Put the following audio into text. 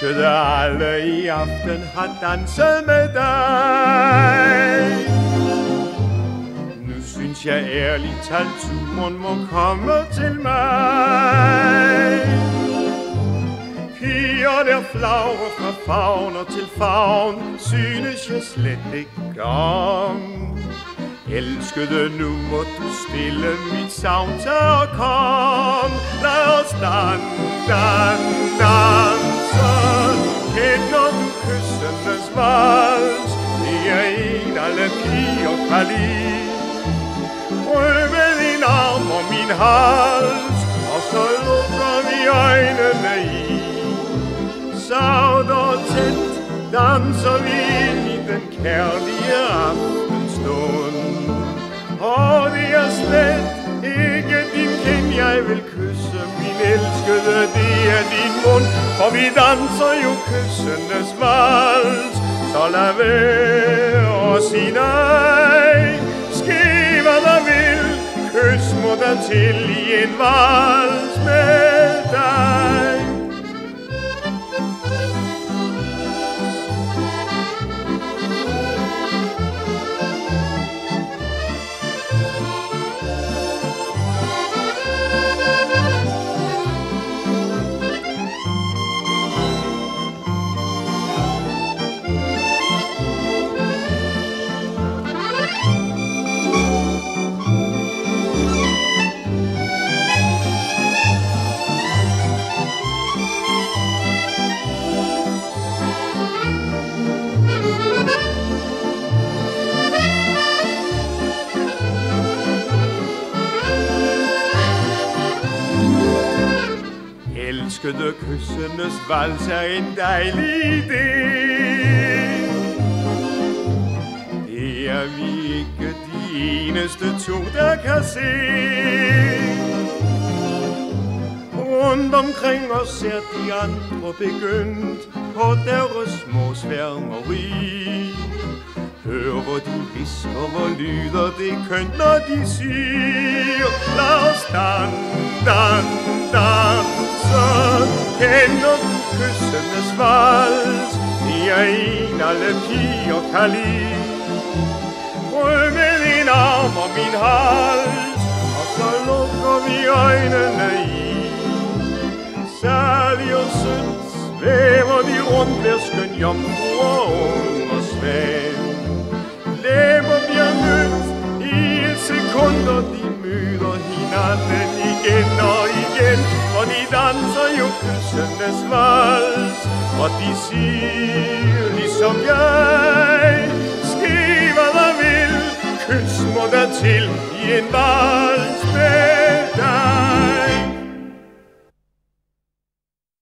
elskede alle i aften har danset med dig. Nu synes jeg ærligt talt, turen må komme til mig. Piger der flagrer fra favn og til favn, synes jeg slet ikke om. Elskede, nu må du stille mit savn, så kom. Lad os danse. Kender du kyssenes vals? Det er en alle piger kan lide. Røve din arm og min hals, og så lukker vi øjnene i. Savt og tæt danser vi ind i den kærlige aftenstund. Og det er slet ikke din kind, jeg vil kysse, min elskede, det er din mund. For vi danser jo kyssenes vals, så lad være at sige nej. Ske hvad der vil, kys må der til i en vals med dig. Elskede, kyssenes vals er en dejlig idé. Det er vi ikke de eneste to, der kan se. Rundt omkring os er de andre begyndt på deres små sværmeri. Hør hvor de visker, hvor lyder det kønt, når de siger lad os danse. Kender du kyssenes vals? Det er en alle piger kan lide. Prøv med din arm og min hals, og så lukker vi øjnene i. Særlig og sødt svæver de rundt hver skøn jomfruer under svan. Læber bliver mødt i et sekund, og de møder hinanden igen og igen. Og de danser jo kyssenes vals, og de siger ligesom jeg. Ske hvad der vil, kys må der til i en vals med dig.